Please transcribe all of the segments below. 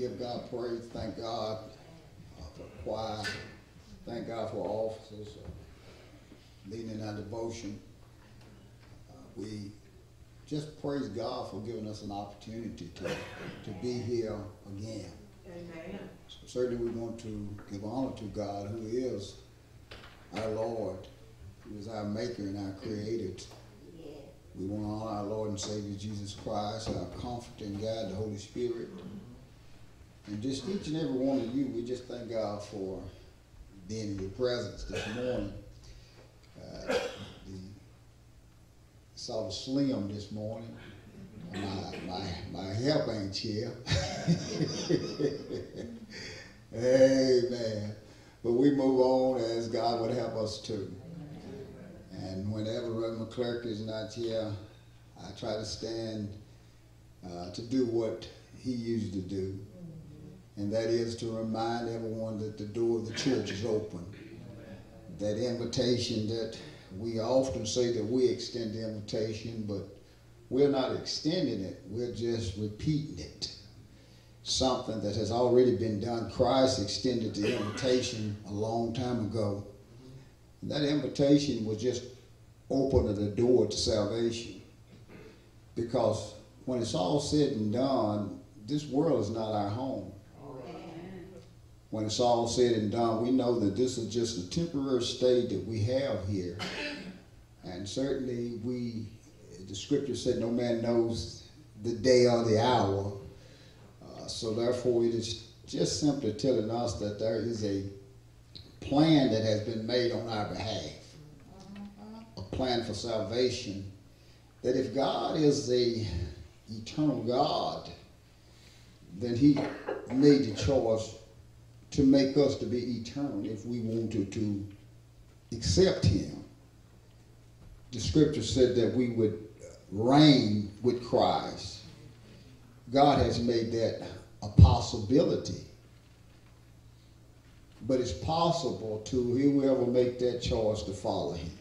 give God praise. Thank God for choir. Thank God for officers leading our devotion. We just praise God for giving us an opportunity to be here again. Amen. So certainly we want to give honor to God, who is our Lord, who is our maker and our creator. We want to honor our Lord and Savior Jesus Christ, our comforter and guide, the Holy Spirit. And just each and every one of you, we just thank God for being in your presence this morning. Saw the slim this morning. My help ain't here. Amen. But we move on as God would help us to. And whenever Reverend McClurk is not here, I try to stand to do what he used to do. And that is to remind everyone that the door of the church is open. That invitation that we often say that we extend the invitation, but we're not extending it, we're just repeating it. Something that has already been done. Christ extended the invitation a long time ago. And that invitation was just opening the door to salvation. Because when it's all said and done, this world is not our home. When it's all said and done, we know that this is just a temporary state that we have here. And certainly the scripture said no man knows the day or the hour. So therefore it is just simply telling us that there is a plan that has been made on our behalf. A plan for salvation. That if God is the eternal God, then he made the choice to make us to be eternal if we wanted to accept him. The scripture said that we would reign with Christ. God has made that a possibility. But it's possible to whoever make that choice to follow him.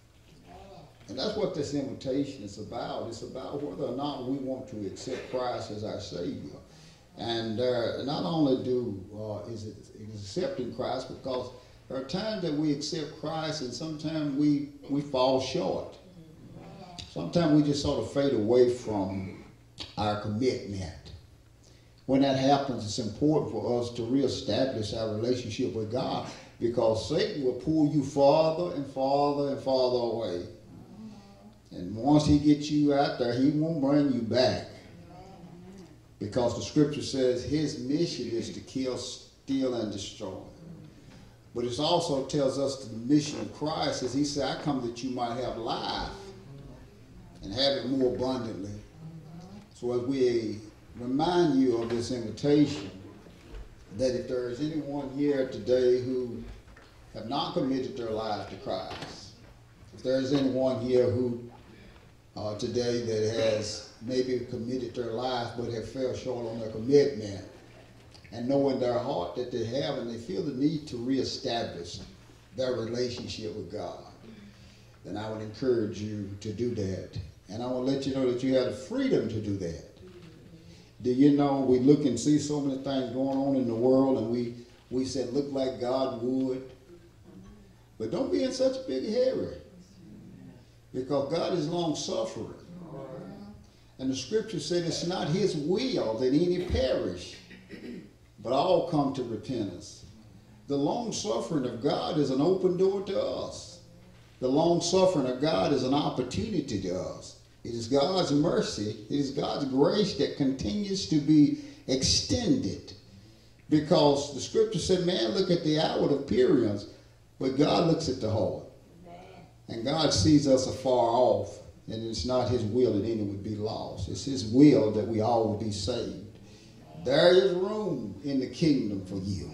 And that's what this invitation is about. It's about whether or not we want to accept Christ as our Savior. And not only is it accepting Christ, because there are times that we accept Christ and sometimes we fall short. Sometimes we just sort of fade away from our commitment. When that happens, it's important for us to reestablish our relationship with God, because Satan will pull you farther and farther and farther away. And once he gets you out there, he won't bring you back. Because the scripture says his mission is to kill, steal, and destroy. But it also tells us the mission of Christ is he said, I come that you might have life and have it more abundantly. So as we remind you of this invitation, that if there is anyone here today who have not committed their life to Christ, if there is anyone here who today that has maybe committed their life but have fell short on their commitment, and know in their heart that they have and they feel the need to reestablish their relationship with God, then I would encourage you to do that. And I want to let you know that you have the freedom to do that. Do you know we look and see so many things going on in the world and we said look like God would, but don't be in such a big hurry, because God is long-suffering. And the scripture said it's not his will that any perish, but all come to repentance. The long-suffering of God is an open door to us. The long-suffering of God is an opportunity to us. It is God's mercy, it is God's grace that continues to be extended. Because the scripture said, man look at the outward appearance, but God looks at the heart. And God sees us afar off, and it's not his will that any would be lost. It's his will that we all would be saved. There is room in the kingdom for you.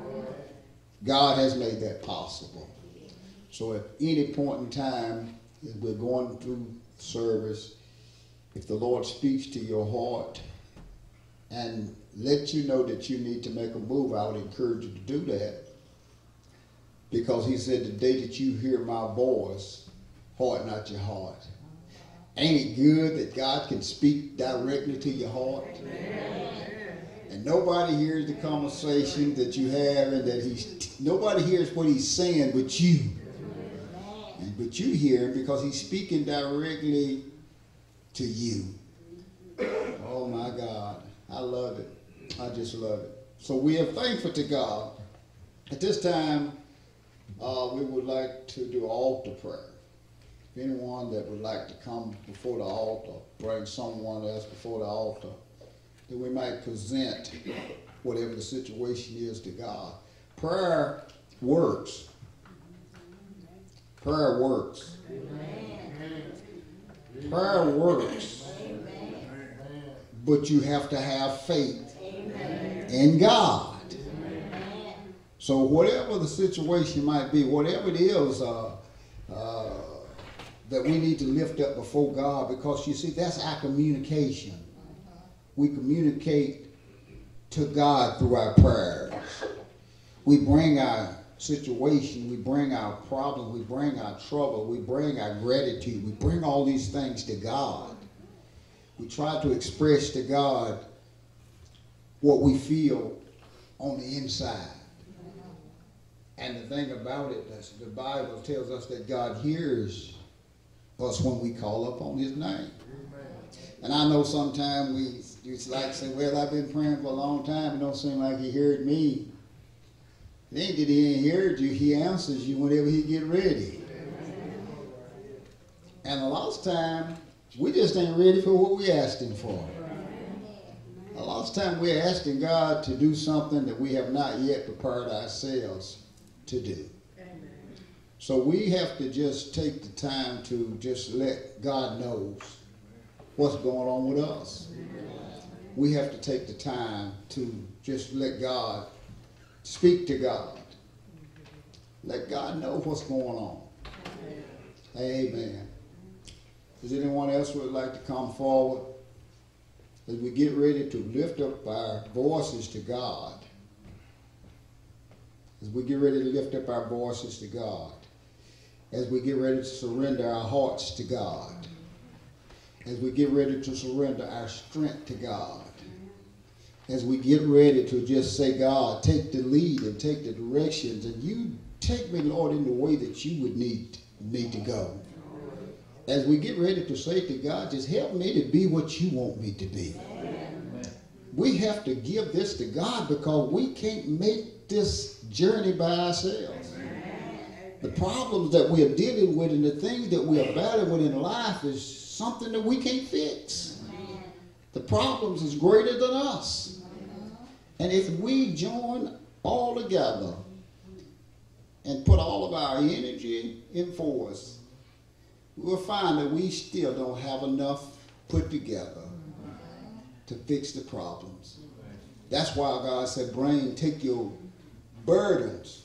God has made that possible. So at any point in time, as we're going through service, if the Lord speaks to your heart and let you know that you need to make a move, I would encourage you to do that. Because he said, the day that you hear my voice, harden not your heart. Ain't it good that God can speak directly to your heart? Amen. And nobody hears the conversation that you have, and nobody hears what he's saying but you. But you hear him because he's speaking directly to you. Oh my God. I love it. I just love it. So we are thankful to God. At this time, we would like to do altar prayer. If anyone that would like to come before the altar, bring someone else before the altar, that we might present whatever the situation is to God. Prayer works. Prayer works. Prayer works. But you have to have faith in God. So whatever the situation might be, whatever it is that we need to lift up before God, because you see, that's our communication. We communicate to God through our prayers. We bring our situation, we bring our problem, we bring our trouble, we bring our gratitude, we bring all these things to God. We try to express to God what we feel on the inside. And the thing about it, the Bible tells us that God hears us when we call upon his name. And I know sometimes we just like to say, well, I've been praying for a long time. It don't seem like he heard me. It ain't that he ain't heard you. He answers you whenever he get ready. And a lot of time, we just ain't ready for what we asked him for. A lot of time we're asking God to do something that we have not yet prepared ourselves to do. So we have to just take the time to just let God knows what's going on with us. We have to take the time to just let God speak to God. Let God know what's going on. Amen. Does anyone else who would like to come forward as we get ready to lift up our voices to God? As we get ready to lift up our voices to God. As we get ready to surrender our hearts to God. As we get ready to surrender our strength to God. As we get ready to just say, God, take the lead and take the directions, and you take me, Lord, in the way that you would need to go. As we get ready to say to God, just help me to be what you want me to be. We have to give this to God because we can't make this journey by ourselves. The problems that we are dealing with and the things that we are battling with in life is something that we can't fix. The problems is greater than us. And if we join all together and put all of our energy in force, we'll find that we still don't have enough put together to fix the problems. That's why God said, take your burdens.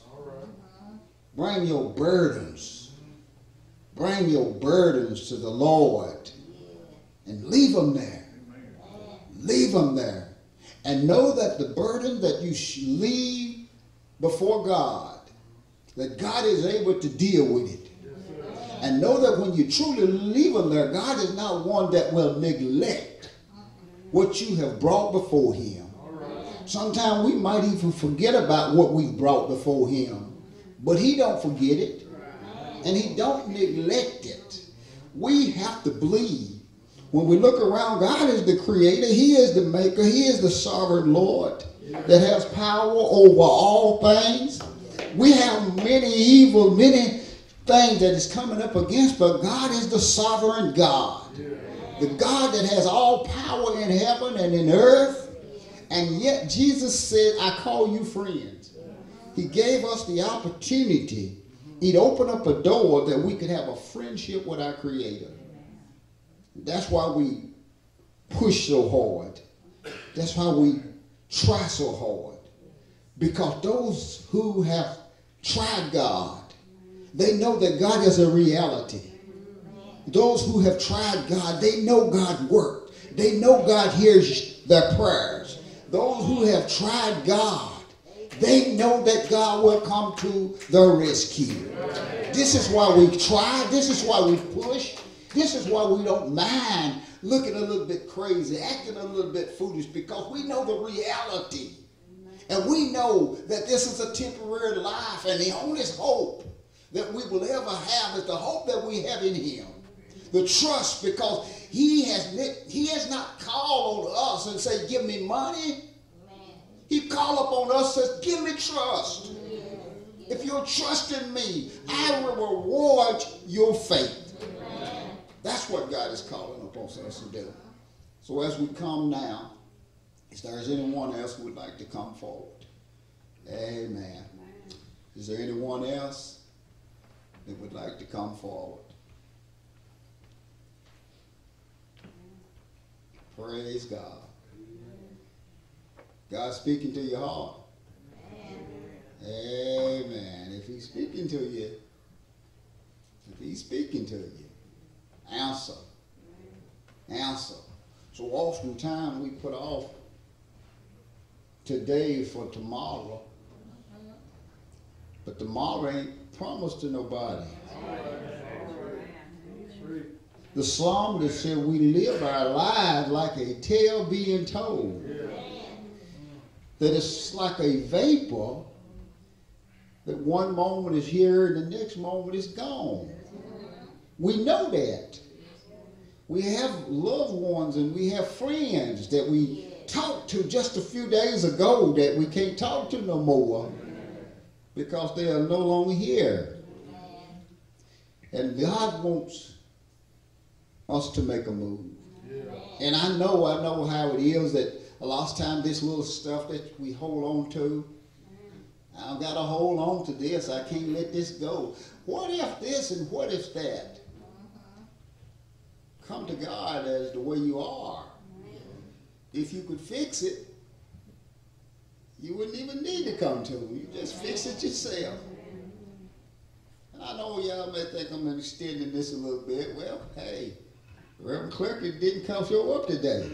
Bring your burdens. Bring your burdens to the Lord and leave them there. Leave them there. And know that the burden that you leave before God, that God is able to deal with it. And know that when you truly leave them there, God is not one that will neglect what you have brought before him. Sometimes we might even forget about what we brought before him. But he don't forget it. And he don't neglect it. We have to believe. When we look around, God is the creator. He is the maker. He is the sovereign Lord that has power over all things. We have many things that is coming up against, but God is the sovereign God. The God that has all power in heaven and in earth. And yet Jesus said, I call you friends. He gave us the opportunity. He'd open up a door that we could have a friendship with our Creator. That's why we push so hard. That's why we try so hard. Because those who have tried God, they know that God is a reality. Those who have tried God, they know God worked. They know God hears their prayers. Those who have tried God, they know that God will come to their rescue. This is why we try. This is why we push. This is why we don't mind looking a little bit crazy, acting a little bit foolish, because we know the reality. And we know that this is a temporary life, and the only hope that we will ever have is the hope that we have in him. The trust, because he has not called on us and say, give me money. He called upon us and says, give me trust. If you'll trust in me, I will reward your faith. That's what God is calling upon us to do. So as we come now, if there is anyone else who would like to come forward. Amen. Is there anyone else that would like to come forward? Praise God. God speaking to your heart. Amen. If he's speaking to you, answer. Answer. So oftentimes we put off today for tomorrow, but tomorrow ain't promised to nobody. The psalmist said we live our lives like a tale being told. That it's like a vapor, that one moment is here and the next moment is gone. We know that. We have loved ones and we have friends that we talked to just a few days ago that we can't talk to no more because they are no longer here. And God wants us to make a move. And I know how it is that a lot of times this little stuff that we hold on to, I've got to hold on to this. I can't let this go. What if this and what if that? Come to God as the way you are. If you could fix it, you wouldn't even need to come to him. You just fix it yourself. And I know y'all may think I'm extending this a little bit. Well, hey, Reverend Clerky didn't come show up today.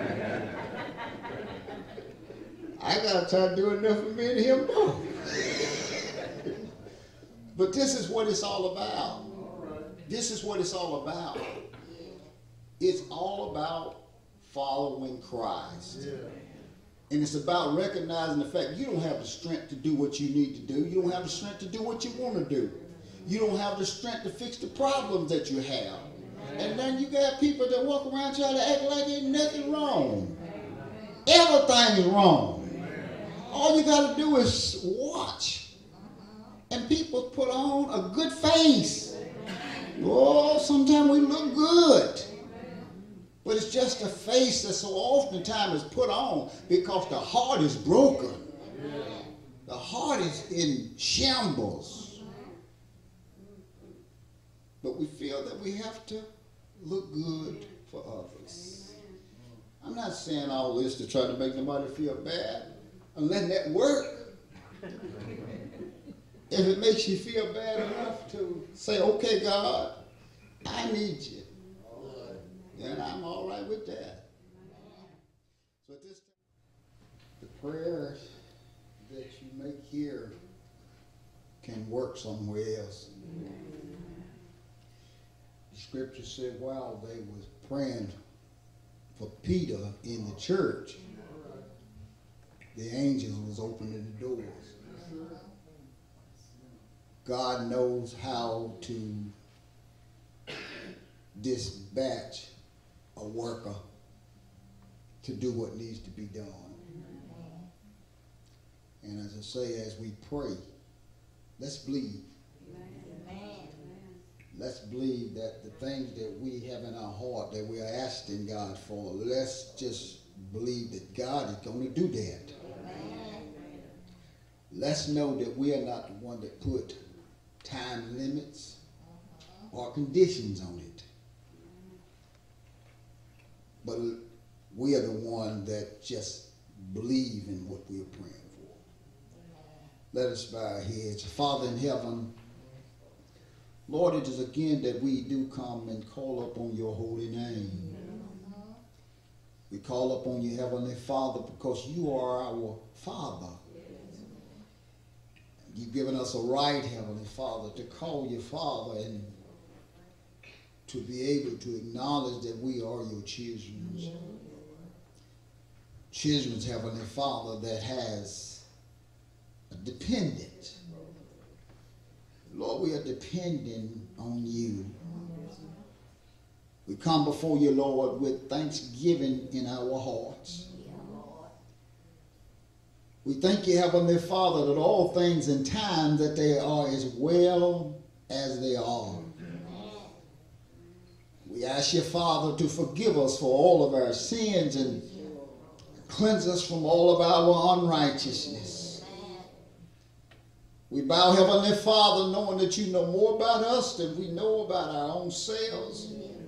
I got to try to do enough for me and him both. But this is what it's all about. This is what it's all about. It's all about following Christ. And it's about recognizing the fact you don't have the strength to do what you need to do. You don't have the strength to do what you want to do. You don't have the strength to fix the problems that you have. And then you got people that walk around trying to act like ain't nothing wrong. Everything is wrong. All you got to do is watch. And people put on a good face. Oh, sometimes we look good. But it's just a face that so oftentimes is put on because the heart is broken. The heart is in shambles. But we feel that we have to look good for others. I'm not saying all this to try to make nobody feel bad. I'm letting that work. If it makes you feel bad enough to say, okay, God, I need you, then I'm all right with that. So at this time, the prayers that you make here can work somewhere else. The scripture said while they was praying for Peter in the church, the angels was opening the doors. God knows how to dispatch a worker to do what needs to be done. And as I say, as we pray, let's believe. Let's believe that the things that we have in our heart that we are asking God for, let's just believe that God is going to do that. Let's know that we are not the one that put time limits or conditions on it. But we are the one that just believe in what we are praying for. Let us bow our heads. Father in heaven, Lord, it is again that we do come and call upon your holy name. We call upon you, Heavenly Father, because you are our Father. You've given us a right, Heavenly Father, to call you Father and to be able to acknowledge that we are your children. Children's Heavenly Father that has a dependent. Lord, we are dependent on you. We come before you, Lord, with thanksgiving in our hearts. We thank you, Heavenly Father, that all things in time that they are as well as they are. We ask you, Father, to forgive us for all of our sins and cleanse us from all of our unrighteousness. We bow, Heavenly Father, knowing that you know more about us than we know about our own selves.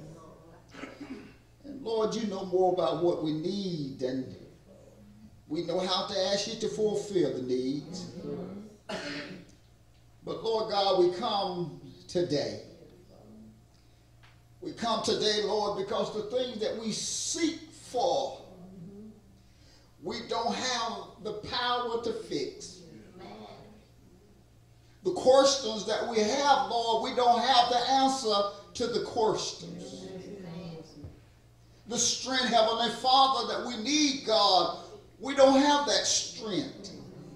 And Lord, you know more about what we need than we know how to ask you to fulfill the needs. But Lord God, we come today. We come today, Lord, because the things that we seek for, we don't have the power to fix. The questions that we have, Lord, we don't have the answer to the questions. The strength, Heavenly Father, that we need, God, we don't have that strength.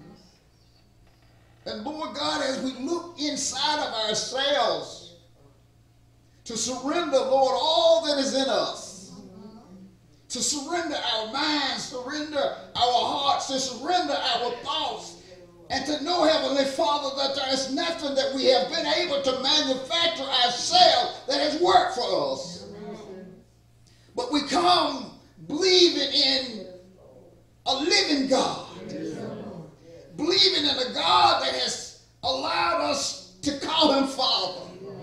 And Lord God, as we look inside of ourselves to surrender, Lord, all that is in us, to surrender our minds, surrender our hearts, to surrender our thoughts, and to know, Heavenly Father, that there is nothing that we have been able to manufacture ourselves that has worked for us. But we come believing in a living God, believing in a God that has allowed us to call him Father,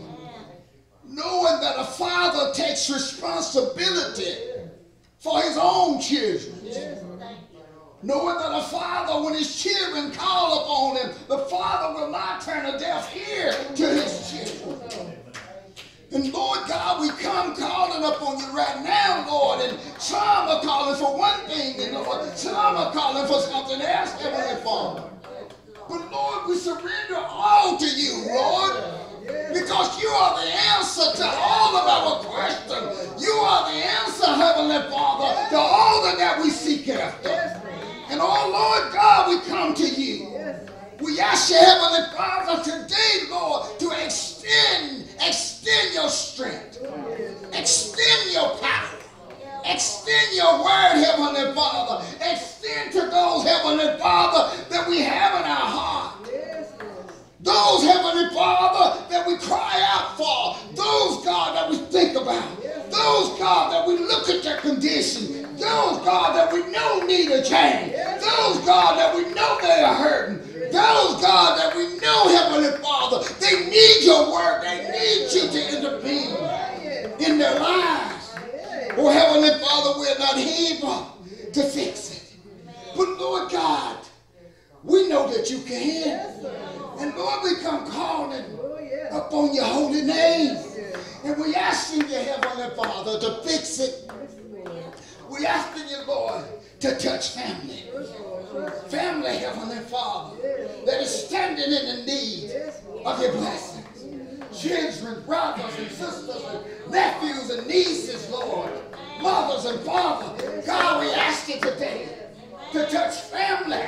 knowing that a father takes responsibility for his own children, knowing that a father, when his children call upon him, the father will not turn a deaf ear to his children. And Lord God, we come calling upon you right now, Lord, and some are calling for one thing, and Lord, some are calling for something else, Heavenly Father. But Lord, we surrender all to you, Lord, because you are the answer to all of our questions. You are the answer, Heavenly Father, to all that we seek after. And oh, Lord God, we come to you. We ask you, Heavenly Father, today, Lord, to extend your strength, extend your power, extend your word, Heavenly Father, extend to those, Heavenly Father, that we have in our heart, those, Heavenly Father, that we cry out for, those, God, that we think about, those, God, that we look at their condition, those, God, that we know need a change, those, God, that we know they are hurting, those, God, that we know, Heavenly Father, they need your word. They need you to intervene in their lives. Oh, Heavenly Father, we're not able to fix it. But, Lord God, we know that you can. And, Lord, we come calling upon your holy name. And we asking you, Heavenly Father, to fix it. We asking you, Lord, to touch family. Family, Heavenly Father, that is standing in the need of your blessings. Children, brothers and sisters, and nephews and nieces, Lord, mothers and fathers. God, we ask you today to touch family,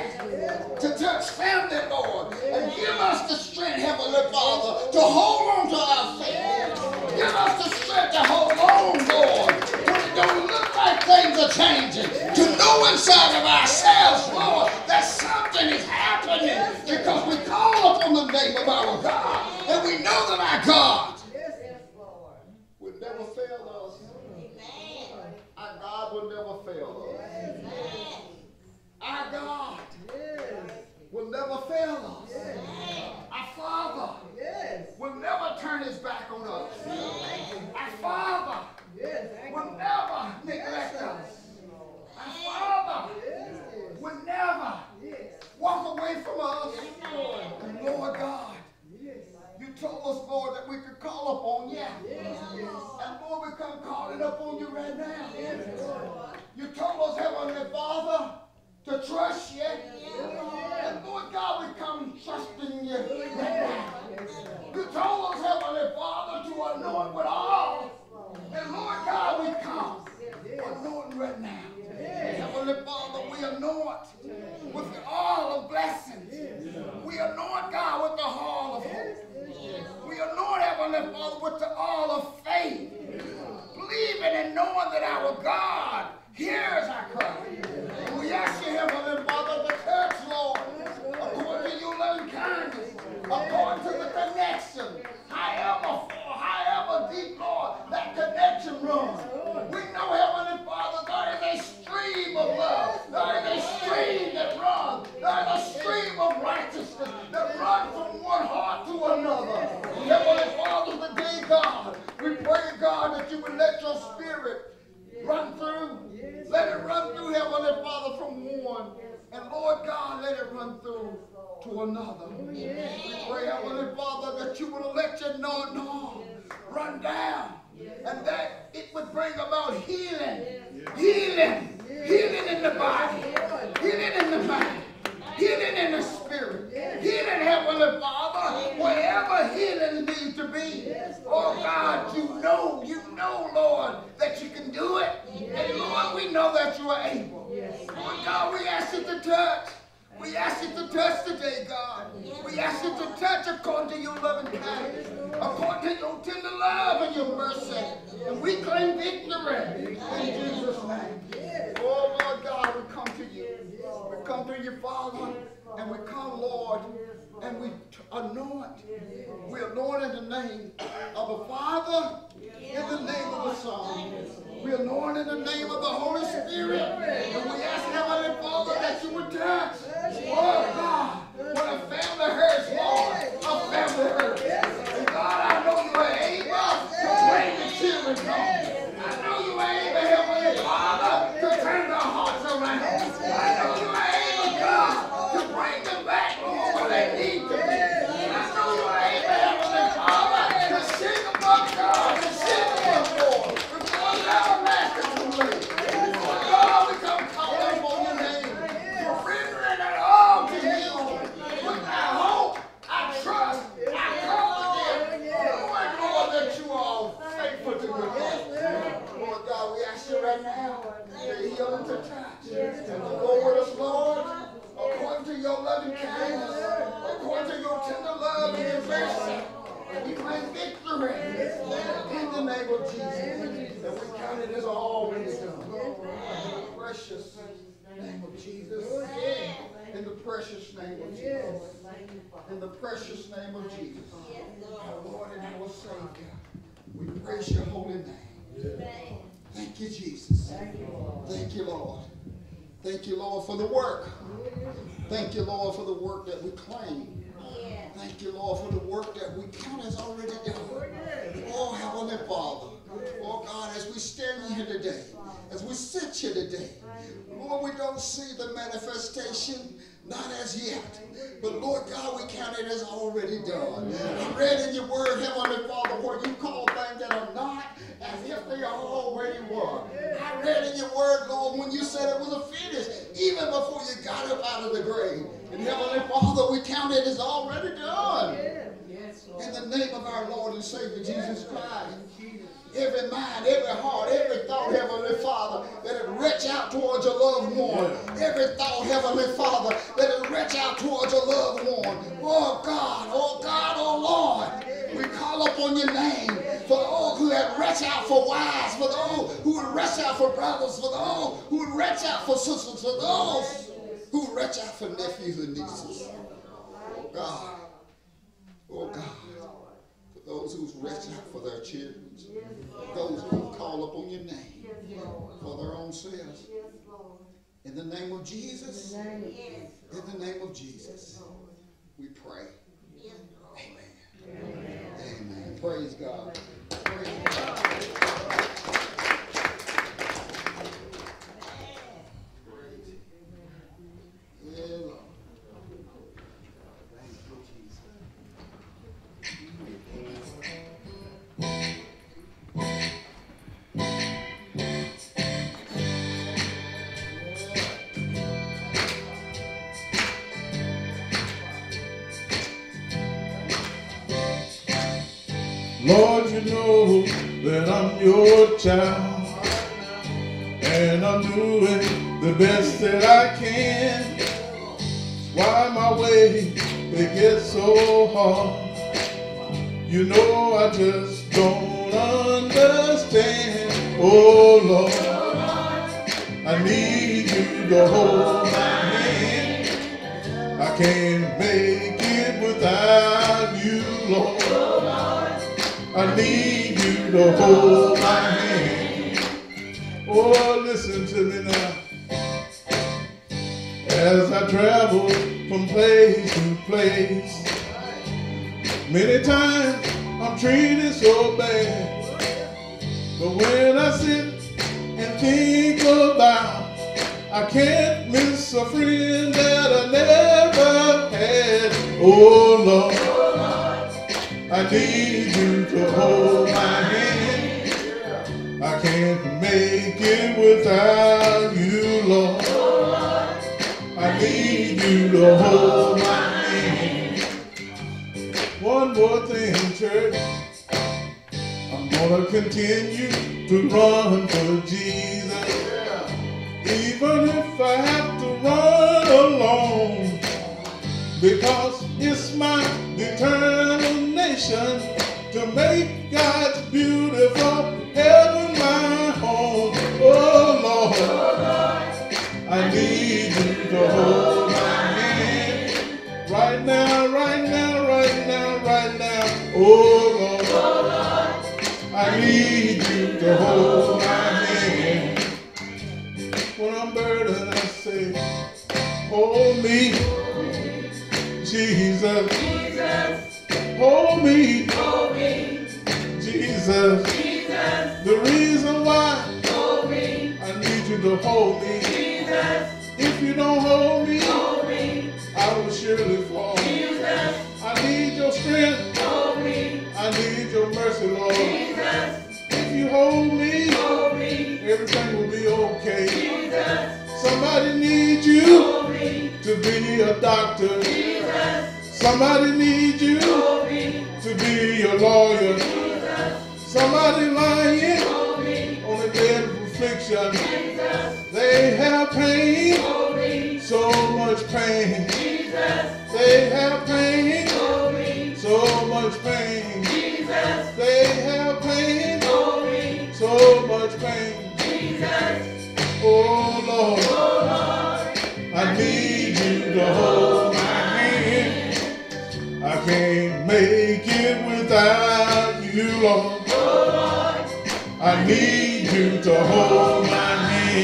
Lord, and give us the strength, Heavenly Father, to hold on to our faith. Give us the strength to hold on, Lord, when it don't look like things are changing, to know inside of ourselves, Lord, that something is happening because we call upon the name of our God, and we know that our God will never fail us. Our God will never fail us. Our God will never fail us. Our Father will never turn his back on us. Our Father will never neglect us. Our Father will never walk away from us. And Lord God, you told us, Lord, that we could call upon you. And Lord, we come calling upon you right now. You told us, Heavenly Father, to trust you. And Lord God, we come trusting you right now. You told us, Heavenly Father, to anoint with all with all of faith, believing and knowing that our God hears our cry. And we ask you, Heavenly Father, to touch, Lord, according to your loving kindness, according to the connection, however deep, Lord, that connection runs. We know, Heavenly Father, there is a stream of love. There is a stream that runs. There is a stream of righteousness that runs from one heart to another. Heavenly Father, today, God, we pray, God, that you would let your spirit run through. Let it run through, Heavenly Father, from one. And Lord God, let it run through to another. We pray, Heavenly Father, that you would let your anointing run down. And that it would bring about healing. Healing. Healing in the body. Healing in the mind. Healing in the spirit. Healing, Heavenly Father, wherever healing needs to be. Oh God, you know, Lord, that you can do it. And Lord, we know that you are able. Lord God, we ask you to touch. We ask you to touch today, God. We ask you to touch according to your loving kindness, according to your tender love and your mercy. And we claim victory in Jesus' name. Oh, Lord God, we come to you. We come to you, Father, and we come, Lord, and we anoint. We anoint in the name of the Father, in the name of the Son. We anoint in the name of the Holy Spirit. And we ask, Heavenly Father, that you would touch. Oh, God, when a family hurts, Lord, a family hurts. And God, I know you are able to bring the children home. I know you are able, Heavenly Father, to turn their hearts around. I know you are able, God, to bring them back, Lord, where they need to be. I know you are able, Heavenly Father, to sing them up, God, to sing them up, Lord. Before the everlasting too late. Oh, God, we come calling on your name. Surrendering it all to you. With our hope, our trust, our confidence. Knowing, Lord, that you are faithful to your love. Lord God, we ask you right now to heal and to touch. And to go with us, Lord, according to your loving kindness, according to your tender love and your mercy. And we claim victory in the name of Jesus. And we count it as already done. In the precious name of Jesus. In the precious name of Jesus. In the precious name of Jesus. Our Lord and our Savior. We praise your holy name. Thank you, Jesus. Thank you, Lord. Thank you, Lord, for the work. Thank you, Lord, for the work that we claim. Thank you, Lord, for the work that we count as already done. Oh, Heavenly Father. Oh, God, as we stand here today, as we sit here today, Lord, we don't see the manifestation, not as yet. But, Lord God, we count it as already done. I read in your word, Heavenly Father, where you call things that are not as if they already were. I read in your word, Lord, when you said it was a finish, even before you got up out of the grave. And Heavenly Father, we count it as already done. In the name of our Lord and Savior, Jesus Christ. Every mind, every heart, every thought, Heavenly Father, that it reach out towards your loved one. Every thought, Heavenly Father, that it reach out towards your loved one. Oh God, oh Lord, we call upon your name for those who have reached out for wives, for those who would reach out for brothers, for those who would reach out for sisters, for those who would reach out for nephews and nieces. Oh God, oh God. Those who reach out for their children, those who call upon your name for their own selves. In the name of Jesus, in the name of Jesus, we pray. Amen. Amen. Praise God. Praise God. Yeah, Lord. Lord, you know that I'm your child, and I'm doing the best that I can. Why my way, it gets so hard. You know I just don't understand. Oh Lord, I need you to hold my hand. I can't make it without you, Lord. I need you to hold my hand. Oh, listen to me now. As I travel from place to place, many times I'm treated so bad. But when I sit and think about, I can't miss a friend that I never had. Oh Lord, I need you to hold my hand. I can't make it without you, Lord. I need you to hold my hand. One more thing, church. I'm gonna continue to run for Jesus, even if I have to run alone, because it's my determination to make God's beautiful heaven my home. Oh Lord, I need you to hold my hand right now, right now, right now, right now. Oh Lord, I need you to hold my hand. When I'm burdened, I say, hold me, Jesus. Hold me, Jesus. The reason why I need you to hold me. If you don't hold me, I will surely fall. I need your strength. I need your mercy, Lord. If you hold me, everything will be okay. Somebody needs you to be a doctor. Somebody needs you to be your lawyer. Somebody lying on a bed of affliction. They have pain, so much pain. They have pain, so much pain. They have pain, so much pain. Oh Lord, I need you to hold my hand. I can't make it without you, Lord. I need you to hold my hand.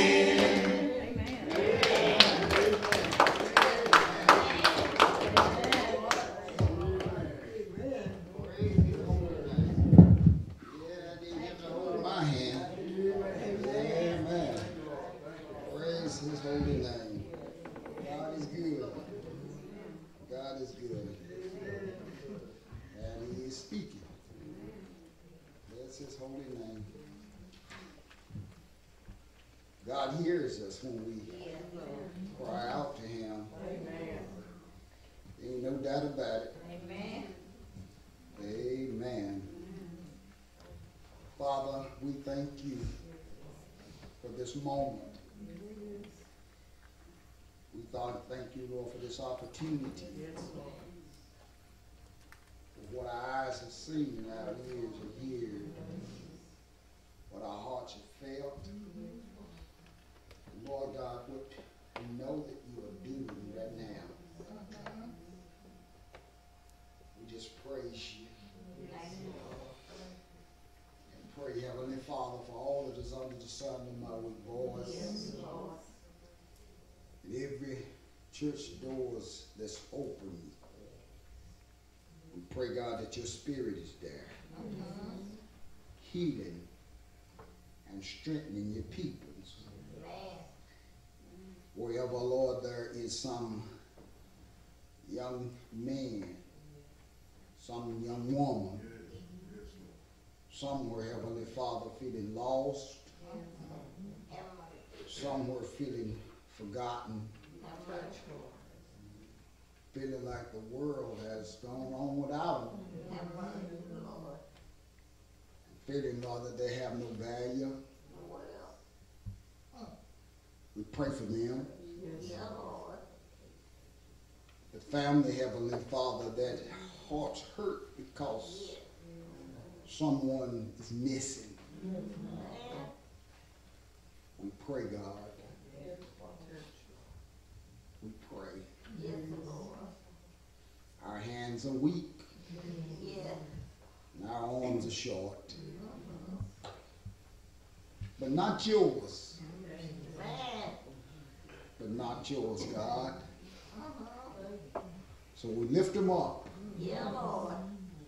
His holy name. God is good. God is good. And he is speaking. That's his holy name. God hears us when we cry out to him. Ain't no doubt about it. Amen. Amen. Father, we thank you for this moment. We thank you, Lord, for this opportunity. Yes, Lord. For what our eyes have seen, our ears have heard, what our hearts have felt. Lord God, what we know that you are doing right now. We just praise you. And pray, Heavenly Father, for all that is under the sound of my weak voice. Yes, Lord. And every church doors that's open, we pray, God, that your spirit is there, healing and strengthening your peoples. Wherever, Lord, there is some young man, some young woman, somewhere, Heavenly Father, feeling lost, somewhere feeling forgotten, feeling like the world has gone on without them, feeling, Lord, that they have no value. We pray for them. The family, Heavenly Father, that hearts hurt because someone is missing. We pray, God. We pray. Our hands are weak. And our arms are short. But not yours. But not yours, God. So we lift them up. Yeah, Lord.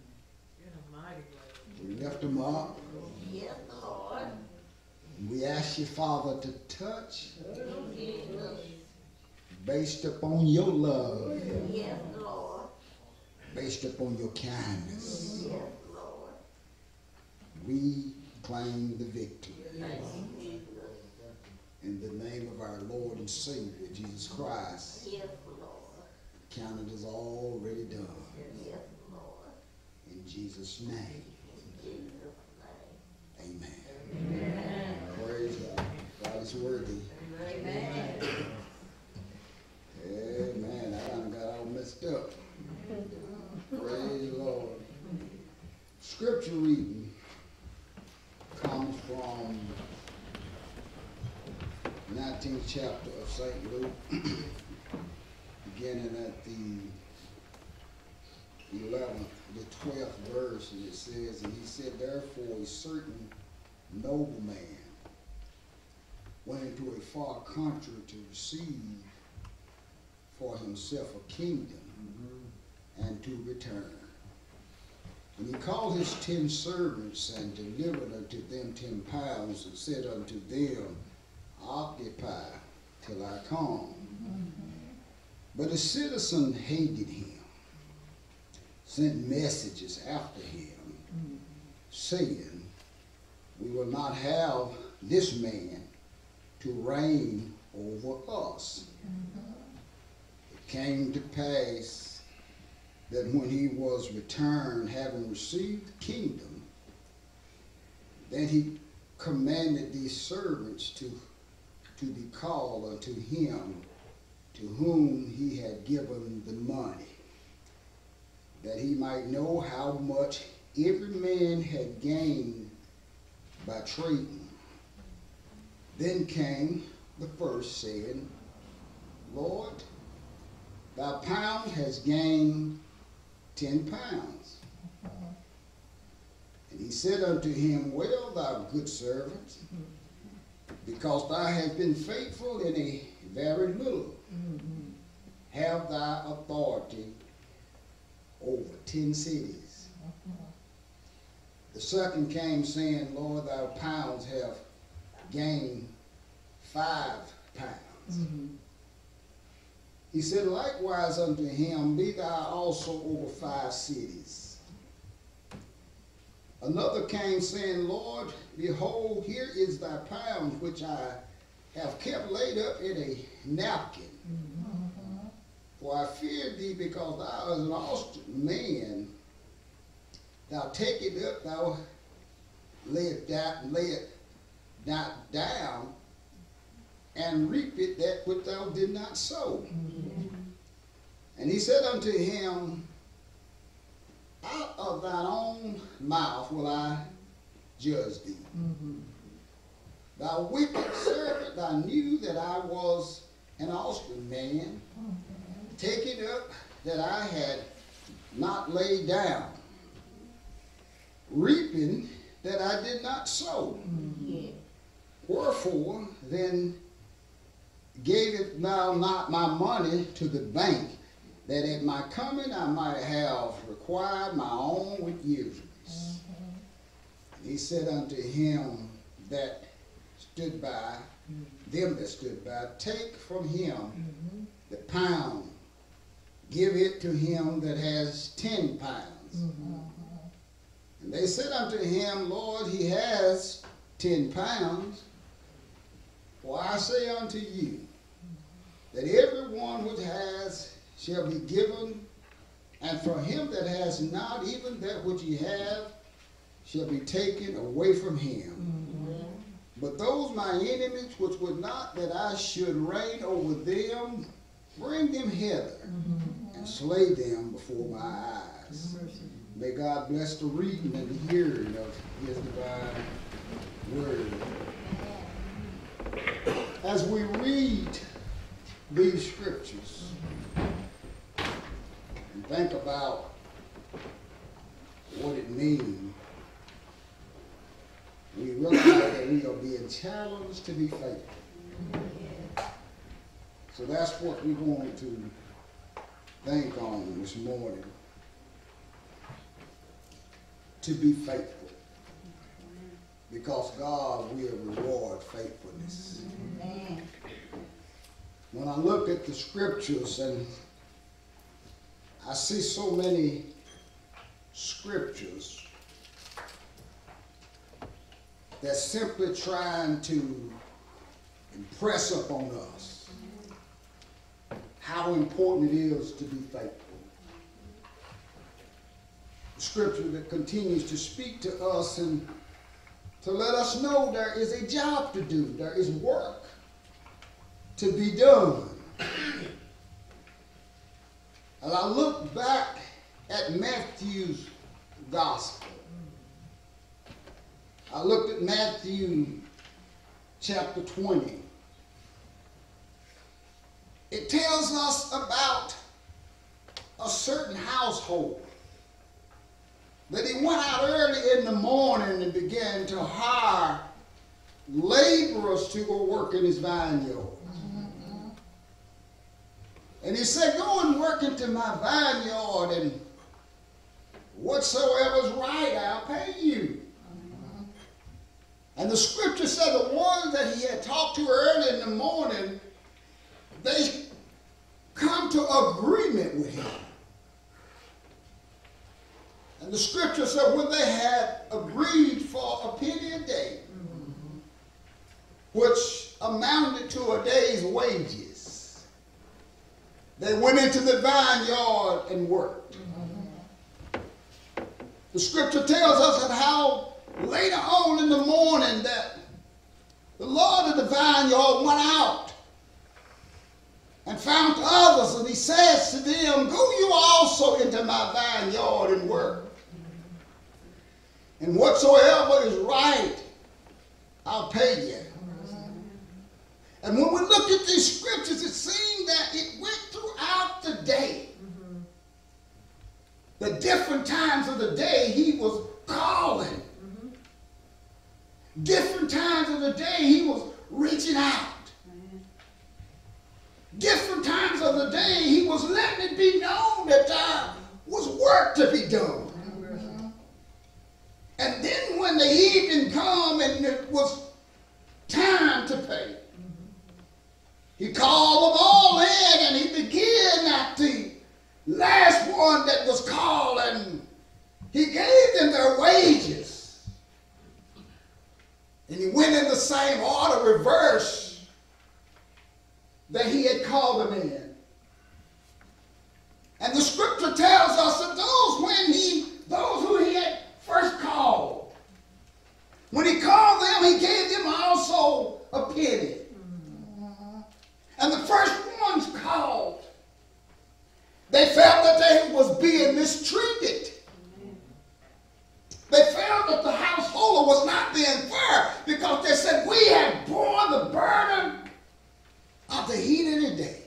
We lift them up. Yes, Lord. And we ask you, Father, to touch Jesus. based upon your love, Yes, Lord. based upon your kindness. Yes, Lord. We claim the victory. Thank you, Jesus. In the name of our Lord and Savior, Jesus Christ, Yes, Lord. counted as already done. Yes, Lord. In Jesus' name, In Jesus' name. amen. Amen. Praise God. God is worthy. Amen. Amen. I done got all messed up. Praise the Lord. Scripture reading comes from 19th chapter of St. Luke, beginning at the 12th verse, and it says, and he said, therefore a certain nobleman went into a far country to receive for himself a kingdom and to return. And he called his 10 servants and delivered unto them 10 pounds and said unto them, occupy till I come. But the citizen hated him, sent messages after him, saying, we will not have this man to reign over us. It came to pass that when he was returned, having received the kingdom, then he commanded these servants to be called unto him to whom he had given the money, that he might know how much every man had gained by trading. Then came the first, saying, Lord, thy pound has gained 10 pounds. And he said unto him, well, thou good servant, because thou hast been faithful in a very little, have thy authority over 10 cities. The second came, saying, Lord, thy pounds have gained 5 pounds. He said, likewise unto him, be thou also over 5 cities. Another came, saying, Lord, behold, here is thy pound, which I have kept laid up in a napkin. For I feared thee, because thou art an honest man. Thou take it up, thou lay it not down, and reap it that which thou did not sow. And he said unto him, out of thine own mouth will I judge thee. Thou wicked servant, thou knew that I was an austere man, take it up that I had not laid down, reaping that I did not sow. Wherefore then gavest thou not my money to the bank, that at my coming I might have required my own with usuries? And he said unto him that stood by, them that stood by, take from him the pound, give it to him that has 10 pounds. And they said unto him, Lord, he has 10 pounds. For I say unto you, that every one which has shall be given, and from him that has not, even that which he have shall be taken away from him. But those my enemies which would not that I should reign over them, bring them hither, and slay them before my eyes. May God bless the reading and the hearing of his divine word. As we read these scriptures and think about what it means, we realize that we are being challenged to be faithful. So that's what we wanted to think on this morning. To be faithful. Because God will reward faithfulness. Amen. When I look at the scriptures and I see so many scriptures that's simply trying to impress upon us how important it is to be faithful. The scripture that continues to speak to us and to let us know there is a job to do, there is work to be done. And I look back at Matthew's gospel. I looked at Matthew chapter 20. It tells us about a certain household that he went out early in the morning and began to hire laborers to go work in his vineyard. And he said, go and work into my vineyard, and whatsoever's right, I'll pay you. And the scripture said the ones that he had talked to early in the morning, they come to agreement with him. And the scripture said when they had agreed for a penny a day, which amounted to a day's wages, they went into the vineyard and worked. The scripture tells us that how later on in the morning that the Lord of the vineyard went out and found others, and he says to them, go you also into my vineyard and work. And whatsoever is right, I'll pay you. And when we look at these scriptures, it seemed that it went throughout the day. The different times of the day he was calling. Different times of the day he was reaching out. Different times of the day he was letting it be known that there was work to be done. And then when the evening come and it was time to pay, he called them all in, and he began at the last one that was called, and he gave them their wages. And he went in the same order, reverse, that he had called them in. And the scripture tells us that those who he had first called, when he called them, he gave them also a penny. And the first ones called, they felt that they was being mistreated. They felt that the householder was not being fair, because they said, we have borne the burden of the heat of the day.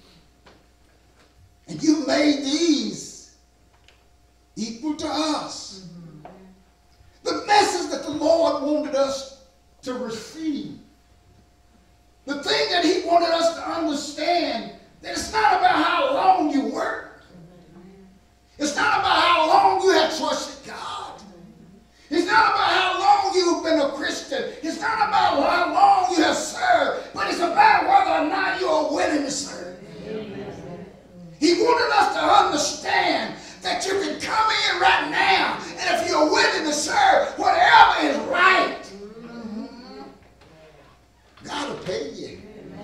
And you made these equal to us. The message that the Lord wanted us to receive, the thing that he wanted us to understand, that it's not about how long you work. It's not about how long you have trusted God. It's not about how long you've been a Christian. It's not about how long you have served, but it's about whether or not you are willing to serve. He wanted us to understand that you can come in right now, and if you're willing to serve, whatever is right, God will pay you.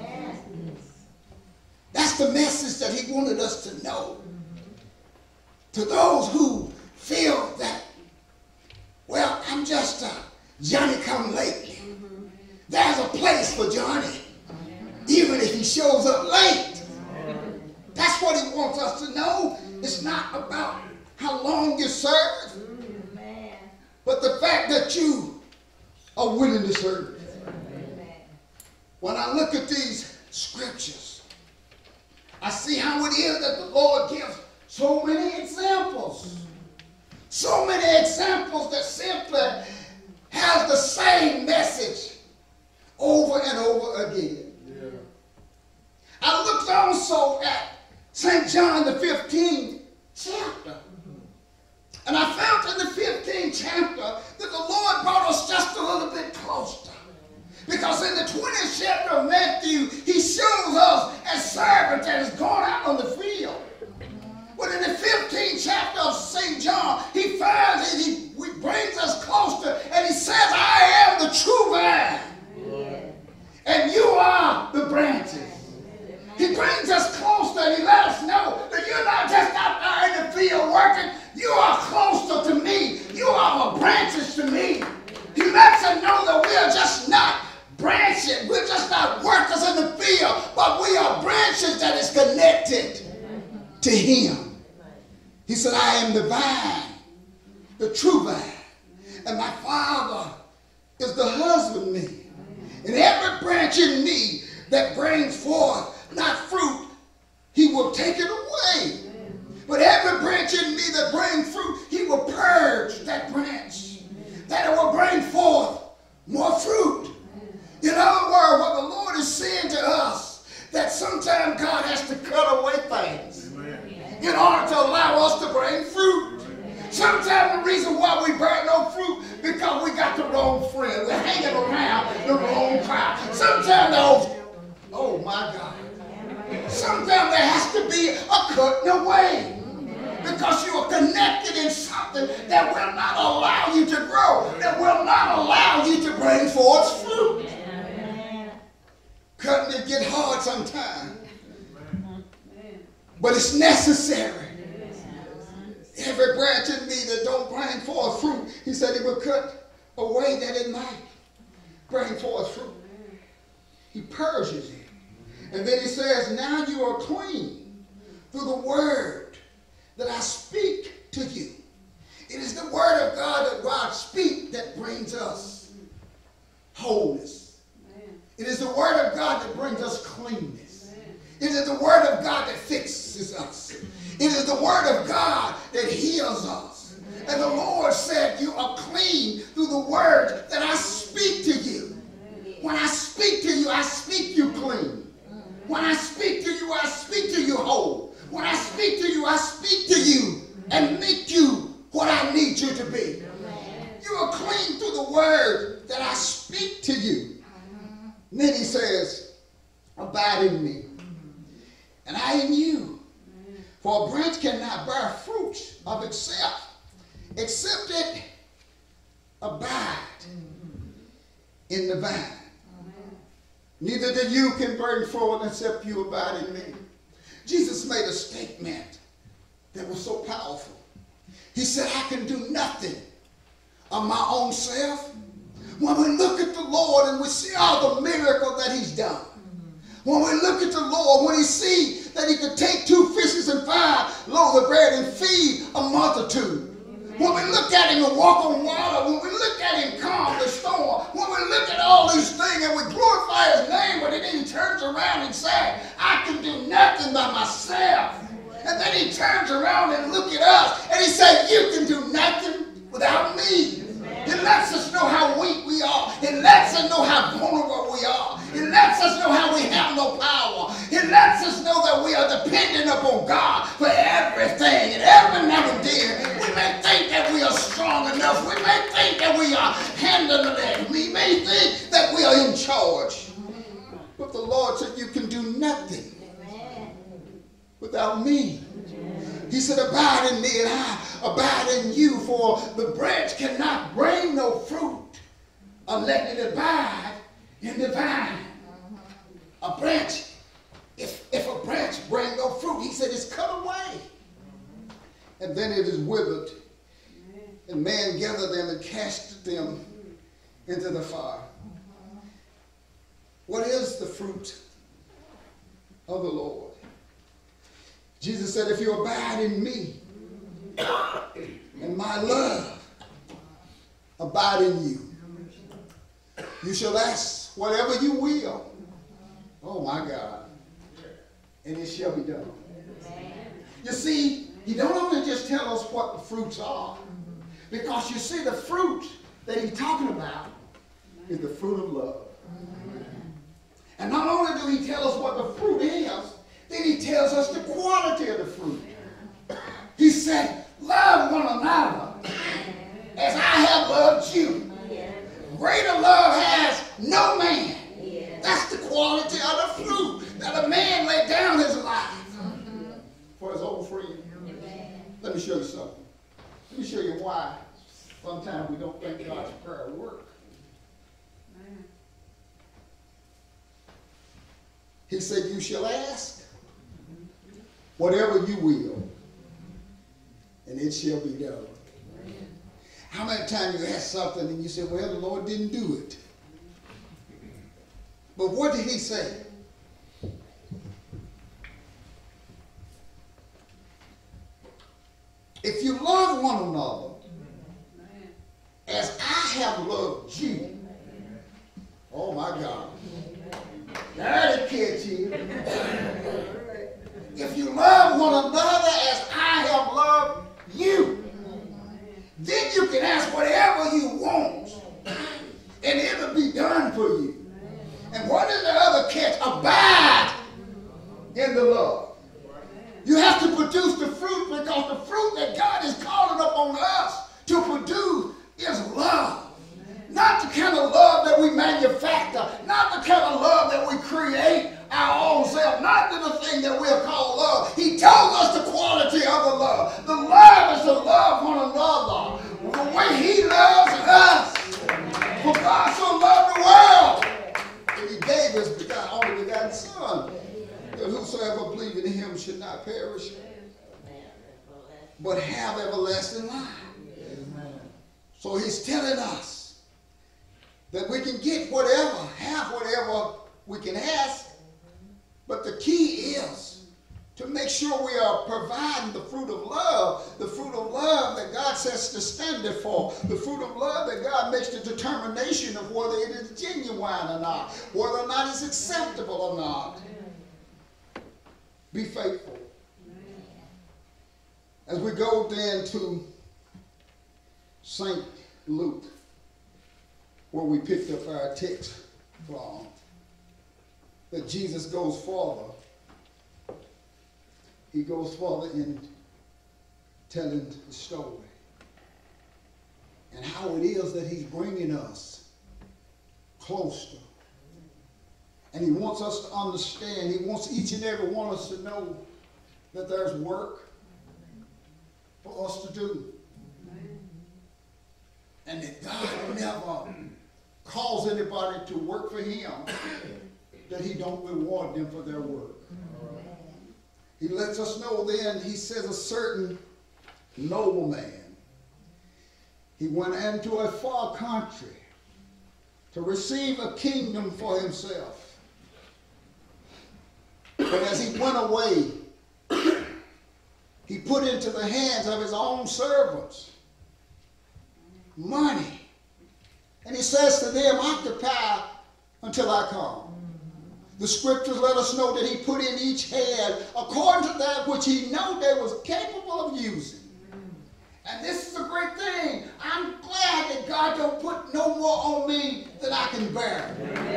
That's the message that he wanted us to know. To those who feel that, well, I'm just a Johnny-come-lately. There's a place for Johnny, even if he shows up late. That's what he wants us to know. It's not about how long you serve, Amen. but the fact that you are willing to serve. Amen. When I look at these scriptures, I see how it is that the Lord gives so many examples. So many examples that simply has the same message over and over again. Yeah. I looked also at St. John the 15th chapter. And I found in the 15th chapter that the Lord brought us just a little bit closer. Because in the 20th chapter of Matthew, he shows us a servant that has gone out on the field. But in the 15th chapter of St. John, he finds it, he brings us closer, and he says, I am the true vine, and you are the branches. He brings us closer, and he let us know that you're not just out there in the field working, you are closer to me. You are the branches to me. He lets us know that we are just not branches. We're just not workers in the field, but we are branches that is connected to him. He said, I am the vine, the true vine, and my Father is the husbandman. And every branch in me that brings forth not fruit, he will take it away. But every branch in me that brings fruit, he will purge that branch, that it will bring forth more fruit. In other words, what the Lord is saying to us, that sometimes God has to cut away things in order to allow us to bring fruit. Sometimes the reason why we bear no fruit because we got the wrong friend. We're hanging around the wrong crowd. Sometimes those, oh my God. Sometimes there has to be a cutting away. Because you are connected in something that will not allow you to grow, that will not allow you to bring forth fruit. Cutting it get hard sometimes. But it's necessary. Every branch in me that don't bring forth fruit, he said he would cut away that it might bring forth fruit. He purges it. And then he says, now you are clean through the word that I speak to you. It is the word of God that God speaks that brings us wholeness. It is the word of God that brings us cleanness. It is the word of God that fixes us. It is the word of God that heals us. And the Lord said, you are clean through the word that I speak to you. When I speak to you, I speak you clean. When I speak to you, I speak to you whole. When I speak to you, I speak to you and make you what I need you to be. You are clean through the word that I speak to you. And then he says, abide in me, and I in you. For a branch cannot bear fruit of itself, except it abide in the vine. Neither do you can bring forth except you abide in me. Jesus made a statement that was so powerful. He said, I can do nothing of my own self. When we look at the Lord and we see all the miracles that he's done, when we look at the Lord, when he see that he could take 2 fishes and 5 loaves of bread and feed a multitude, when we look at him and walk on water, when we look at him calm the storm, when we look at all these things and we glorify his name, but then he turns around and says, I can do nothing by myself. And then he turns around and look at us and he said, you can do nothing without me. It lets us know how weak we are. It lets us know how vulnerable we are. It lets us know how we have no power. It lets us know that we are dependent upon God for everything. And every now and then, we may think that we are strong enough. We may think that we are handling it. We may think that we are in charge. But the Lord said, you can do nothing without me. He said, abide in me and I abide in you, for the branch cannot bring no fruit unless it abide in the vine. A branch, if a branch bring no fruit, he said, it's cut away. And then it is withered. And man gathered them and cast them into the fire. What is the fruit of the Lord? Jesus said, if you abide in me and my love abide in you. You shall ask whatever you will. Oh my God. And it shall be done. You see, he don't only just tell us what the fruits are, because you see the fruit that he's talking about is the fruit of love. And not only do he tell us what the fruit is, then he tells us the quality of the fruit. He said, love one another as I have loved you. Greater love has no man. That's the quality of the fruit, that a man lay down his life for his old friend. Let me show you something. Let me show you why sometimes we don't think God's prayer works. He said, you shall ask whatever you will, and it shall be done. How many times you ask something and you say, well, the Lord didn't do it. But what did he say? If you love one another as I have loved you, oh my God. There it catch you. If you love one another as I have loved you, then you can ask whatever you want, and it'll be done for you. And what is the other catch? Abide in the love. You have to produce the fruit, because the fruit that God is calling upon us to produce is love. Not the kind of love that we manufacture, not the kind of love that we create our own self, not the thing that we'll call love. He told us the quality of the love. The love is to love one another the way he loves us. For God so loved the world that he gave his only begotten Son, that whosoever believeth in him should not perish, but have everlasting life. So he's telling us that we can get whatever, have whatever we can ask, but the key is to make sure we are providing the fruit of love that God sets the standard for, the fruit of love that God makes the determination of whether it is genuine or not, whether or not it's acceptable or not. Be faithful. As we go then to St. Luke, where we picked up our text from, that Jesus goes further. He goes further in telling the story and how it is that he's bringing us closer. And he wants us to understand, he wants each and every one of us to know that there's work for us to do. And that God never calls anybody to work for him that he don't reward them for their work. He lets us know then, he says a certain nobleman, he went into a far country to receive a kingdom for himself. But as he went away, he put into the hands of his own servants money. And he says to them, occupy until I come. The scriptures let us know that he put in each hand according to that which he knew they was capable of using. And this is a great thing. I'm glad that God don't put no more on me than I can bear.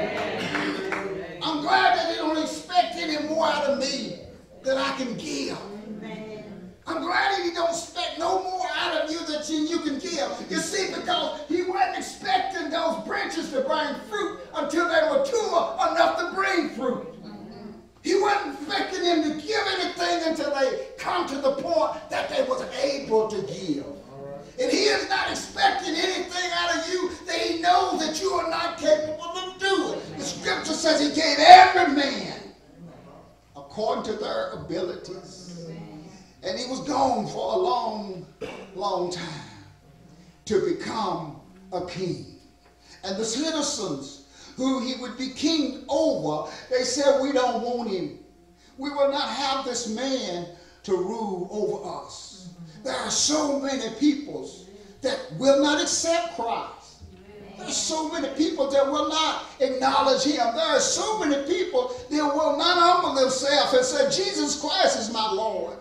I'm glad that he don't expect any more out of me than I can give. I'm glad that he don't expect no more out of you than you can give. You see, because he wasn't expecting those branches to bring fruit until they were mature enough to bring fruit. He wasn't expecting them to give anything until they come to the point that they was able to give. And he is not expecting anything out of you that he knows that you are not capable of doing. The scripture says he gave every man according to their abilities. And he was gone for a long, long time to become a king. And the citizens who he would be king over, they said, we don't want him. We will not have this man to rule over us. There are so many people that will not accept Christ. There are so many people that will not acknowledge him. There are so many people that will not humble themselves and say, Jesus Christ is my Lord.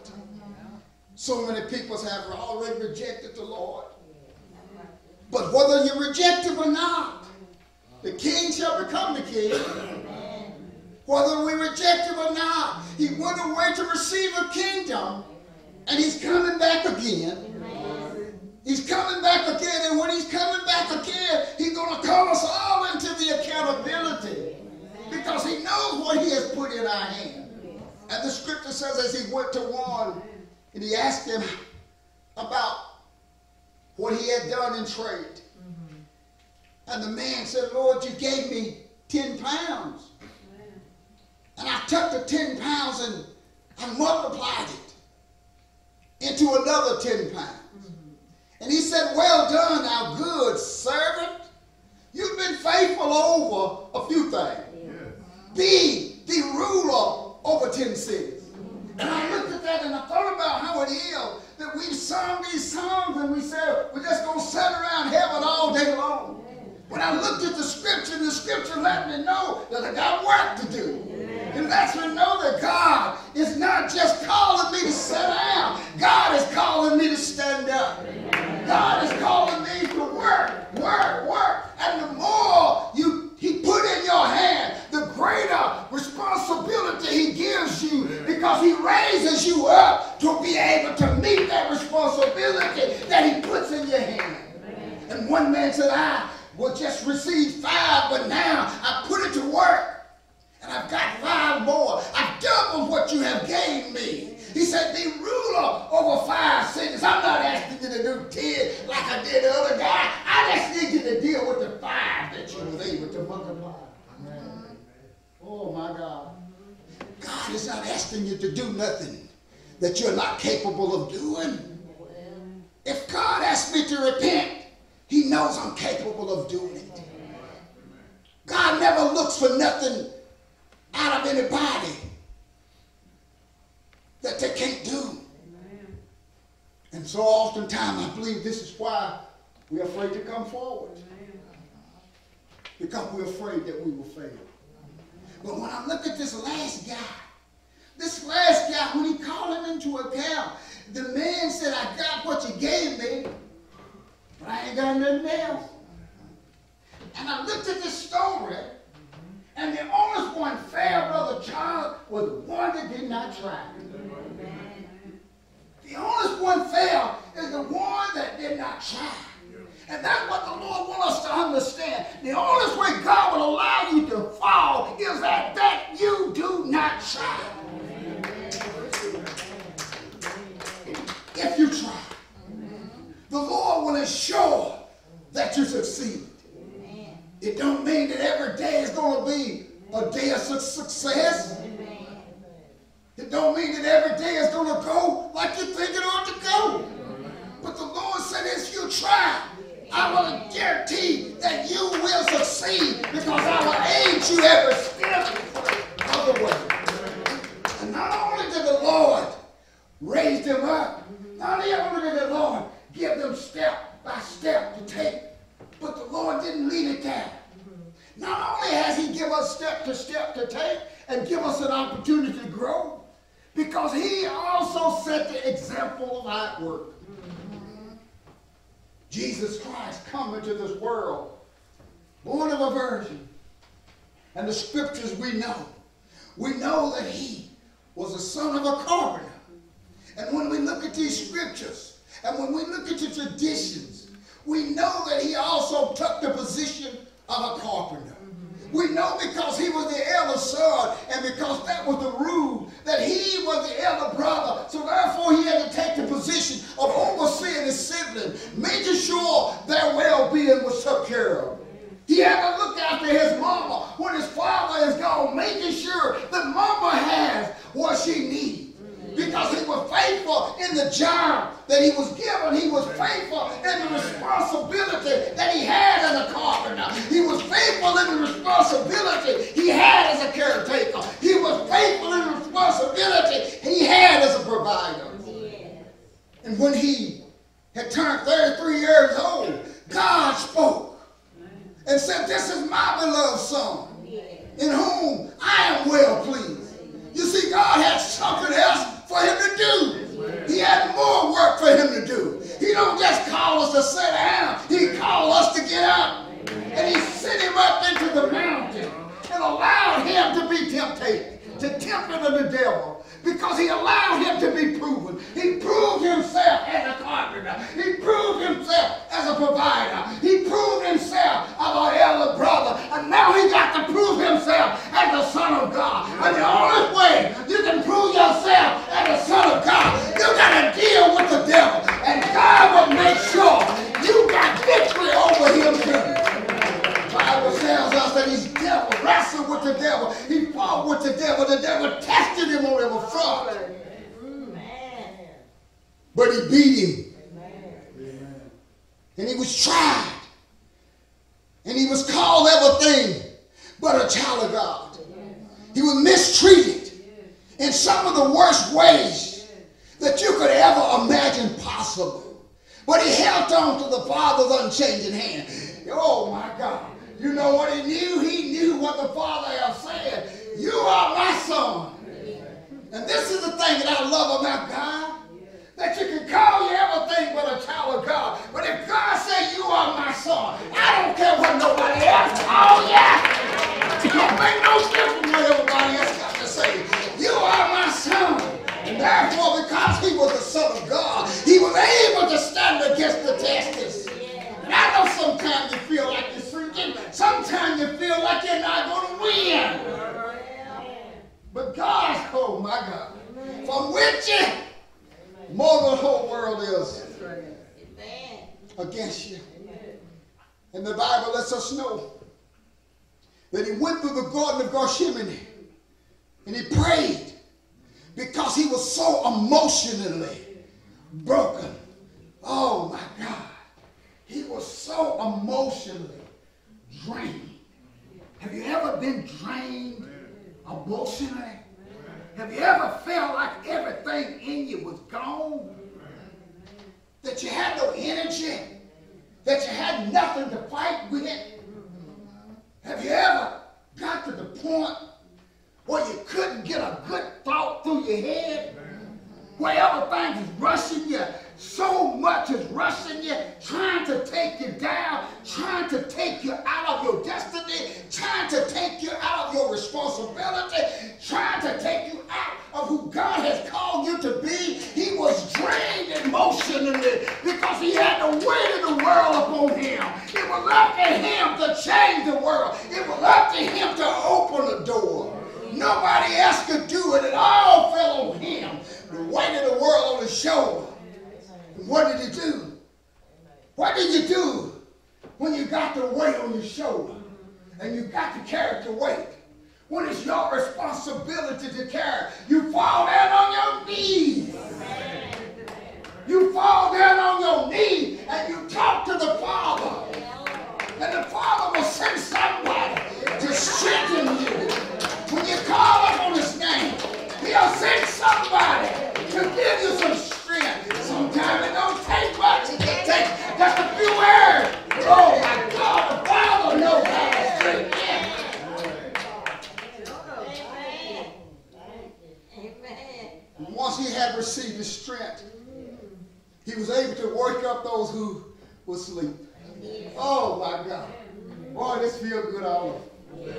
So many people have already rejected the Lord. But whether you reject him or not, the king shall become the king. Whether we reject him or not, he went away to receive a kingdom, and he's coming back again. He's coming back again, and when he's coming back again, he's going to call us all into the accountability, because he knows what he has put in our hand. And the scripture says, as he went to one, and he asked him about what he had done in trade. And the man said, Lord, you gave me 10 pounds. And I took the 10 pounds and I multiplied it into another 10 pounds. And he said, well done, thou good servant. You've been faithful over a few things. Be the ruler over 10 cities. And I looked at that and I thought about how it is that we sung these songs and we said, we're just going to sit around heaven all day long. When I looked at the scripture let me know that I got work to do. It lets me know that God is not just calling me to sit down. God is calling me to stand up. God is calling me to work, work, work. And the more he put in your hand, the greater responsibility he gives you, because he raises you up to be able to meet that responsibility that he puts in your hand. And one man said, I will just receive 5, but now I put it to work. And I've got 5 more. I've doubled what you have gave me. He said, be ruler over 5 cities. I'm not asking you to do 10 like I did the other guy. I just need you to deal with the 5 that you was able to multiply. Oh my God. God is not asking you to do nothing that you're not capable of doing. If God asks me to repent, he knows I'm capable of doing it. God never looks for nothing out of anybody that they can't do. And so oftentimes I believe this is why we're afraid to come forward. Because we're afraid that we will fail. But when I look at this last guy, when he called him into account, the man said, I got what you gave me, but I ain't got nothing else. And I looked at this story, and the honest one, fair brother Charles, was the one that did not try. The honest one fair is the one that did not try. And that's what the Lord wants us to understand. The honest way God will allow you to fall is that you do not try. If you try, the Lord will ensure that you succeed. It don't mean that every day is going to be a day of success. It don't mean that every day is going to go like you think it ought to go. But the Lord said, if you try, I will guarantee that you will succeed, because I will aid you every step of the way. And not only did the Lord raise them up, not only did the Lord give them step by step to take, but the Lord didn't leave it there. Not only has he given us step to take and give us an opportunity to grow, because he also set the example of outwork. Jesus Christ come into this world, born of a virgin. And the scriptures we know that he was the son of a carpenter. And when we look at these scriptures, and when we look at the traditions, we know that he also took the position of a carpenter. We know because he was the elder son, and because that was the rule, that he was the elder brother. So therefore he had to take the position of overseeing his siblings, making sure their well-being was took care of. He had to look after his mama when his father is gone, making sure that mama has what she needs. Because he was faithful in the job that he was given. He was faithful in the responsibility that he had as a carpenter. He was faithful in the responsibility he had as a caretaker. He was faithful in the responsibility he had as a provider. And when he this is my beloved Son, in whom I am well pleased. You see, God had something else for him to do. He had more work for him to do. He don't just call us to sit down. He called us to get up. And he sent him up into the mountain and allowed him to be tempted, to tempt him of the devil, because he allowed him to be proven. He proved himself as a carpenter. He proved himself as a provider. He proved himself as an elder brother. And now he got to prove himself as the Son of God. And the only way you can prove yourself as the Son of God, you got to deal with the devil. And God will make sure you got victory over him too. The Bible tells us that he's devil, wrestled with the devil. He fought with the devil. The devil tested him on every front. But he beat him. And he was tried. And he was called everything but a child of God. He was mistreated in some of the worst ways that you could ever imagine possible. But he held on to the Father's unchanging hand. Oh my God. You know what he knew? He knew what the Father had said. You are my Son. And this is the thing that I love about God. That you can call you everything but a child of God. But if God said you are my Son, I don't care what nobody else calls you. It don't make no difference what everybody else got to say. You are my Son. And therefore, because he was the Son of God, he was able to stand against the testers. And I know sometimes you feel like you're shrinking. Sometimes you feel like you're not going to win. But God, oh my God, from which you, more than the whole world is against you. And the Bible lets us know that he went through the Garden of Gethsemane and he prayed because he was so emotionally broken. Oh my God. He was so emotionally drained. Have you ever been drained emotionally? Have you ever felt like everything in you was gone? That you had no energy? That you had nothing to fight with? Have you ever got to the point where you couldn't get a good thought through your head? Where everything is rushing you, so much is rushing you, trying to take you down, trying to take you out of your destiny, trying to take you out of your responsibility, trying to take you out of who God has called you to be. He was drained emotionally because he had the weight of the world upon him. It was up to him to change the world. It was up to him to open the door. Nobody else could do it. It all fell on him. The weight of the world on his shoulder. And what did he do? What did you do when you got the weight on your shoulder and you got to carry the weight? When it's your responsibility to carry, you fall down on your knees. You fall down on your knees and you talk to the Father. And the Father will send somebody to strengthen you. When you call upon his name, he'll send somebody to give you some strength. Sometimes it don't take much. It can take just a few words. Oh my God, the Father knows how to strengthen you. And once he had received his strength, he was able to wake up those who were asleep. Oh my God. Boy, this feels good all over.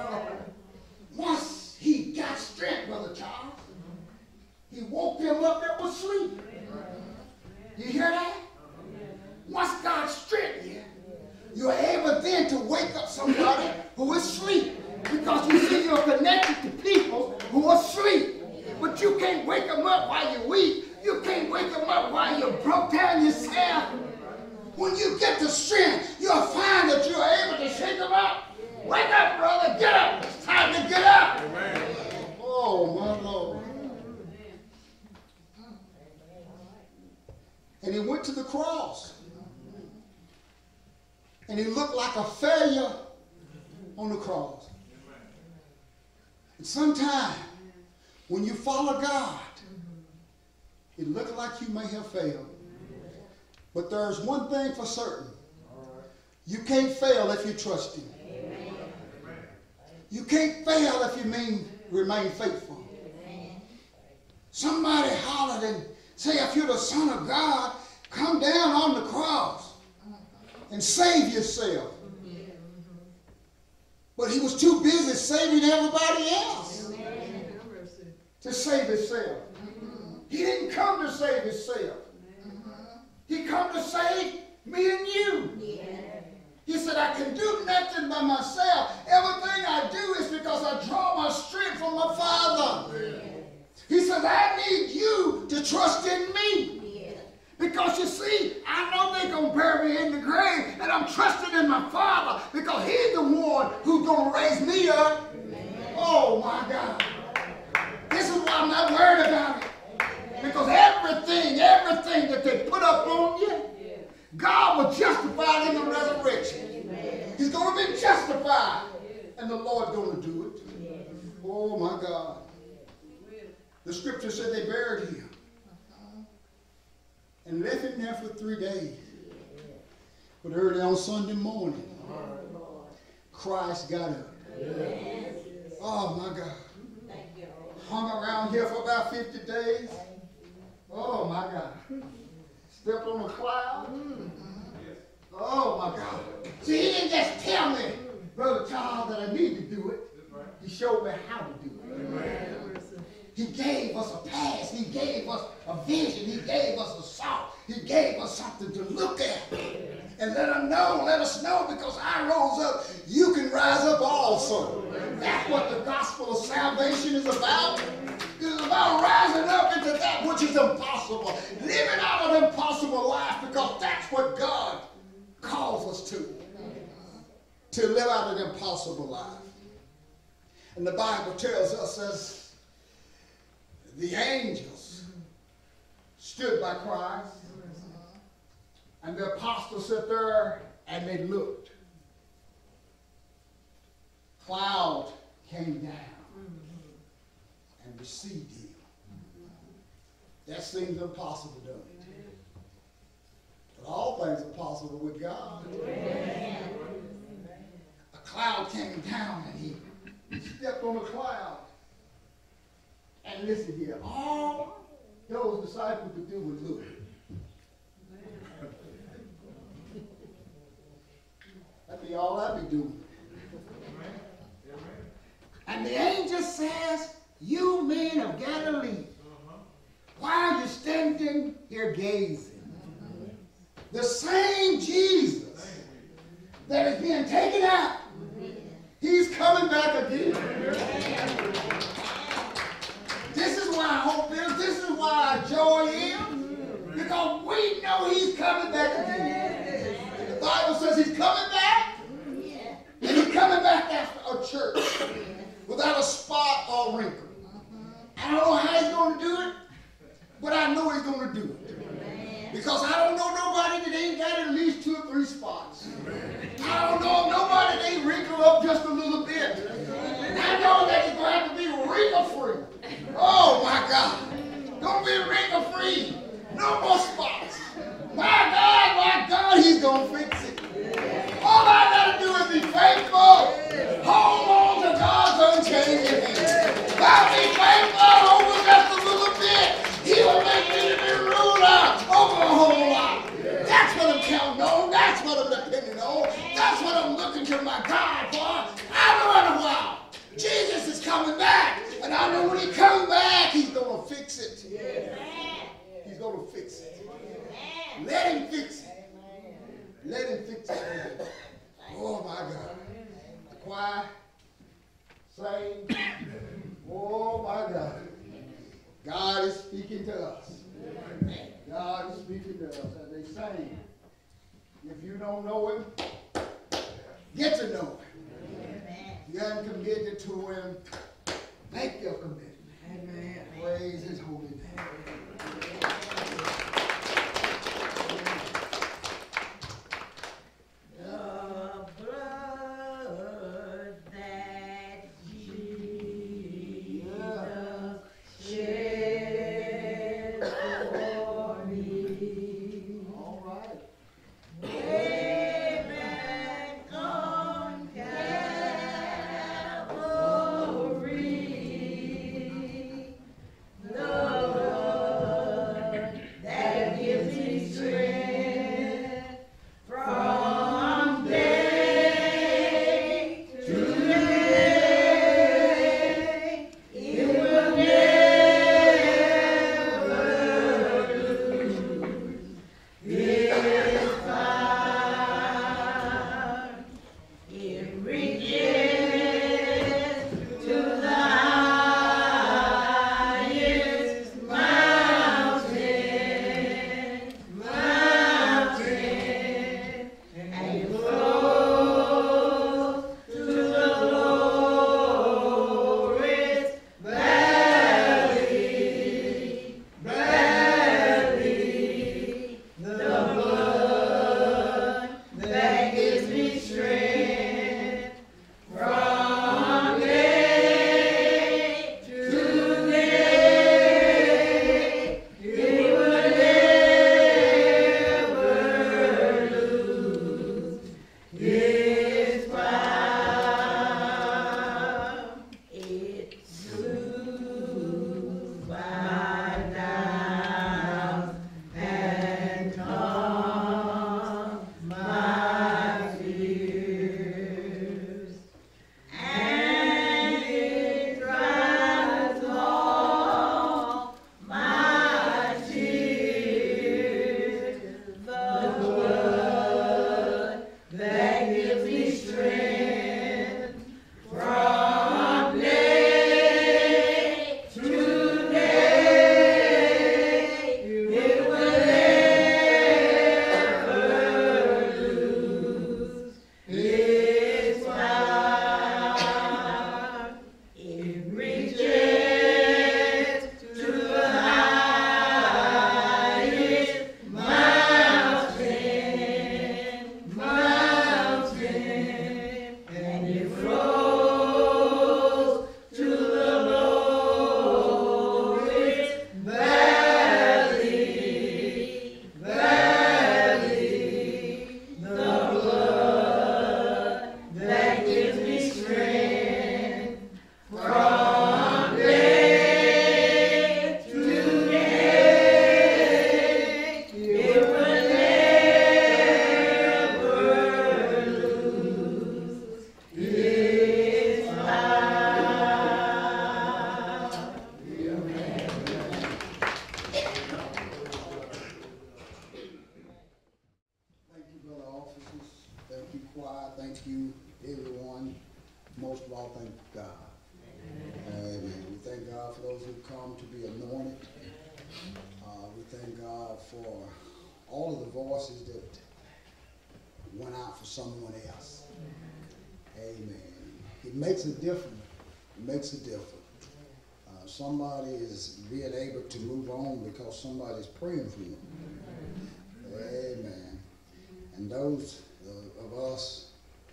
Once he got strength, Brother Charles, he woke them up that was asleep. You hear that? Once God strengthened you, you're able then to wake up somebody who is asleep. Because you see, you're connected to people who are asleep. But you can't wake them up while you're weak. You can't wake them up while you're broke down yourself. When you get the strength, you'll find that you're able to shake them up. Wake up, brother. Get up. It's time to get up. Amen. Oh, my Lord. And he went to the cross. And he looked like a failure on the cross. And sometimes, when you follow God, it looks like you may have failed. But there's one thing for certain. You can't fail if you trust him. You can't fail if you remain faithful. Somebody hollered and say, if you're the Son of God, come down on the cross and save yourself. But he was too busy saving everybody else to save himself. He didn't come to save himself. He come to save me and you. He said, I can do nothing by myself. Everything I do is because I draw my strength from my Father. He says, I need you to trust in me. Because you see, I know they're going to bury me in the grave, and I'm trusting in my Father because he's the one who's going to raise me up. Oh, my God. This is why I'm not worried about it. Because everything that they put up on you, God will justify it in the resurrection. He's going to be justified, and the Lord's going to do it. Oh, my God. The scripture said they buried him and left him there for 3 days. But early on Sunday morning, Christ got up. Oh, my God. Hung around here for about 50 days. Oh, my God. Stepped on a cloud. Oh, my God. See, he didn't just tell me, Brother Charles, that I need to do it. He showed me how to do it. He gave us a past. He gave us a vision. He gave us a salt. He gave us something to look at. And let us know, because I rose up, you can rise up also. That's what the gospel of salvation is about. It's about rising up into that which is impossible. Living out an impossible life, because that's what God calls us to live out an impossible life. And the Bible tells us as the angels stood by Christ, and the apostles sat there and they looked. Cloud came down and received him. That seems impossible, doesn't it? But all things are possible with God. A cloud came down and he stepped on a cloud. And listen here, all those disciples could do was look. That'd be all I'd be doing. And the angel says, you men of Galilee, why are you standing here gazing? The same Jesus that is being taken out, he's coming back again. This is why hope is. This is why joy is. Because we know he's coming back again. The Bible says he's coming back. And he's coming back after a church without a spot or wrinkle. I don't know how he's going to do it, but I know he's going to do it. Because I don't know nobody that ain't got at least 2 or 3 spots. I don't know nobody that ain't wrinkled up just a little bit. I know that he's going to have to be wrinkle-free. Oh, my God. Don't be wrinkle-free. No more spots. My God, he's going to fix it. All I got to do is be faithful. Hold on to God's unchanging hand. I'll be faithful over just a little bit. He will make me to be ruler over a whole lot. That's what I'm counting on. That's what I'm depending on. That's what I'm looking to my God for. I know in a while Jesus is coming back. And I know when he comes back, he's going to fix it. He's going to fix it. Let him fix it. Let him fix it. Oh, my God. The choir, sing. Oh, my God. God is speaking to us. God is speaking to us as they sing. If you don't know him, get to know him. If you haven't committed to him, make your commitment. Amen. Praise his holy name. Thank you, everyone. Most of all, thank God. Amen. We thank God for those who come to be anointed. We thank God for all of the voices that went out for someone else. Amen. It makes a difference. It makes a difference. Somebody is being able to move on because somebody's praying for them. Amen. And those of us,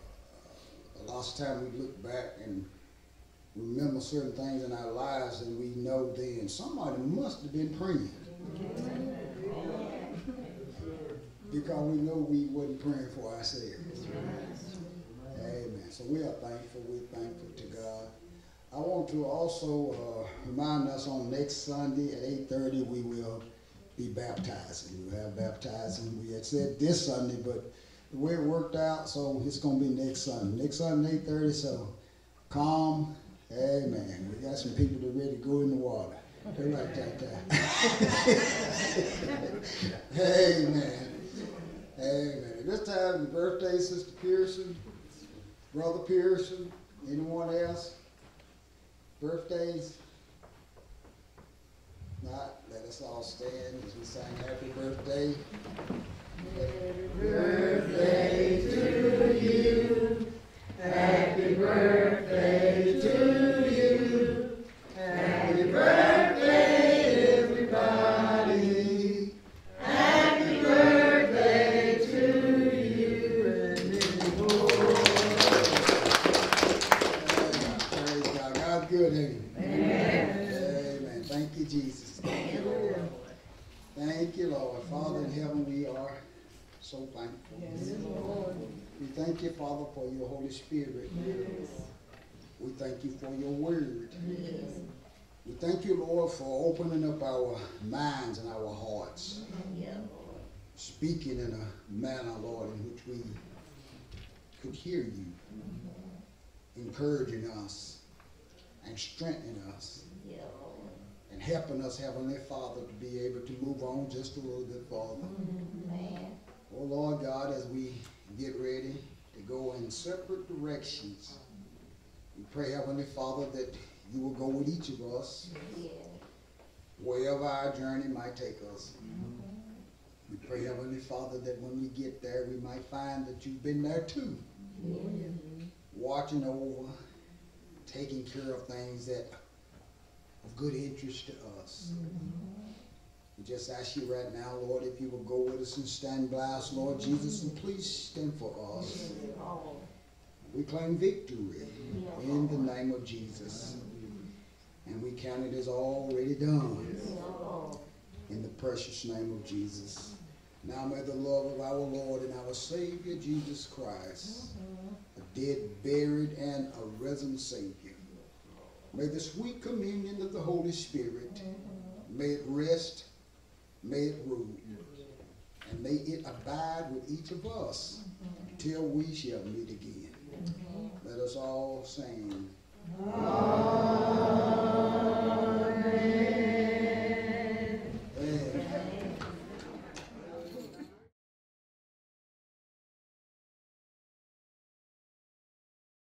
a lot of time we look back and remember certain things in our lives and we know then somebody must have been praying. Because we know we wasn't praying for ourselves. Amen. So we are thankful. We're thankful to God. I want to also remind us on next Sunday at 8:30 we will be baptizing. We'll have baptizing. We had said this Sunday, but the way it worked out, so it's going to be next Sunday. Next Sunday, 8:30, so come. Amen. We got some people that are ready to go in the water. They're right there. Amen. Amen. At this time, the birthday, Sister Pearson, Brother Pearson, anyone else? Birthdays? Not. Let us all stand as we sing happy birthday. Happy birthday to you. Happy birthday to you. Happy birthday, everybody. Happy birthday to you and many more. Praise God. God's good, ain't he? Amen. Thank you, Jesus. Thank you, Lord. Thank you, Lord. Father in heaven, we are so thankful. Yes, Lord. We thank you, Father, for your Holy Spirit. Yes. We thank you for your word. Yes. We thank you, Lord, for opening up our minds and our hearts. Yes. Speaking in a manner, Lord, in which we could hear you, encouraging us and strengthening us. Yes. And helping us, Heavenly Father, to be able to move on just a little bit farther. Amen. Oh, Lord God, as we get ready to go in separate directions. We pray, Heavenly Father, that you will go with each of us, Yes. wherever our journey might take us. We pray, Heavenly Father, that when we get there, we might find that you've been there too, watching over, taking care of things that of good interest to us. We just ask you right now, Lord, if you will go with us and stand by us, Lord Jesus, and please stand for us. We claim victory in the name of Jesus. And we count it as already done in the precious name of Jesus. Now may the love of our Lord and our Savior, Jesus Christ, a dead, buried, and a risen Savior, may the sweet communion of the Holy Spirit, may it rest, may it rule, and may it abide with each of us till we shall meet again. Let us all sing. Amen.